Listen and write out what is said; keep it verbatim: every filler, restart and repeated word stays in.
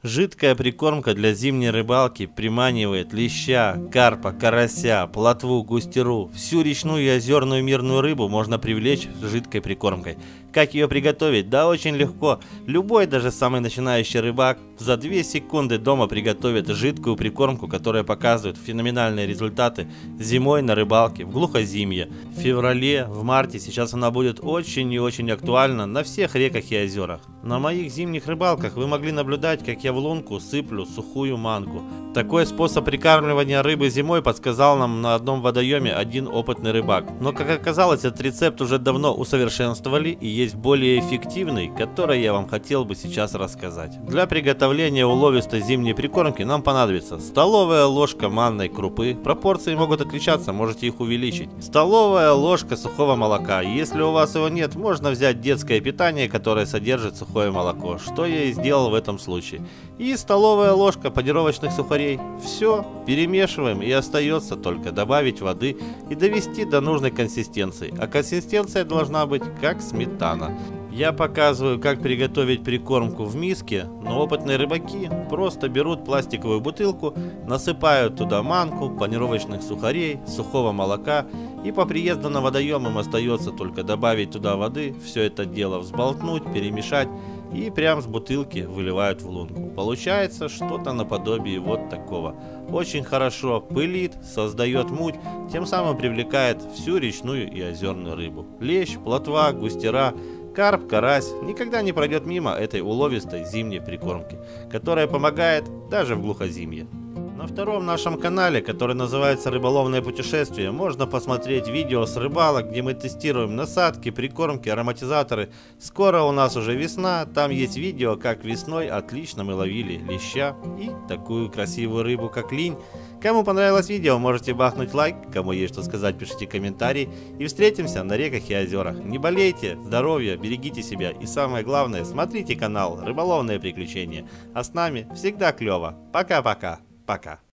Жидкая прикормка для зимней рыбалки приманивает леща, карпа, карася, плотву, густеру. Всю речную и озерную мирную рыбу можно привлечь жидкой прикормкой. Как ее приготовить? Да очень легко. Любой, даже самый начинающий рыбак, за две секунды дома приготовит жидкую прикормку, которая показывает феноменальные результаты зимой на рыбалке, в глухозимье. В феврале, в марте сейчас она будет очень и очень актуальна на всех реках и озерах. На моих зимних рыбалках вы могли наблюдать, как я в лунку сыплю сухую манку. Такой способ прикармливания рыбы зимой подсказал нам на одном водоеме один опытный рыбак. Но, как оказалось, этот рецепт уже давно усовершенствовали, и есть более эффективный, который я вам хотел бы сейчас рассказать. Для приготовления уловистой зимней прикормки нам понадобится столовая ложка манной крупы. Пропорции могут отличаться, можете их увеличить. Столовая ложка сухого молока. Если у вас его нет, можно взять детское питание, которое содержит сухое молоко, что я и сделал в этом случае. И столовая ложка панировочных сухарей. Все перемешиваем, и остается только добавить воды и довести до нужной консистенции. А консистенция должна быть как сметана. Я показываю, как приготовить прикормку в миске, но опытные рыбаки просто берут пластиковую бутылку, насыпают туда манку, панировочных сухарей, сухого молока, и по приезду на водоем им остается только добавить туда воды, все это дело взболтнуть, перемешать, и прям с бутылки выливают в лунку. Получается что-то наподобие вот такого. Очень хорошо пылит, создает муть, тем самым привлекает всю речную и озерную рыбу. Лещ, плотва, густера, карп, карась никогда не пройдет мимо этой уловистой зимней прикормки, которая помогает даже в глухозимье. На втором нашем канале, который называется «Рыболовное путешествие», можно посмотреть видео с рыбалок, где мы тестируем насадки, прикормки, ароматизаторы. Скоро у нас уже весна, там есть видео, как весной отлично мы ловили леща и такую красивую рыбу, как линь. Кому понравилось видео, можете бахнуть лайк, кому есть что сказать, пишите комментарии, и встретимся на реках и озерах. Не болейте, здоровья, берегите себя и самое главное, смотрите канал «Рыболовные приключения». А с нами всегда клево. Пока-пока. Пока.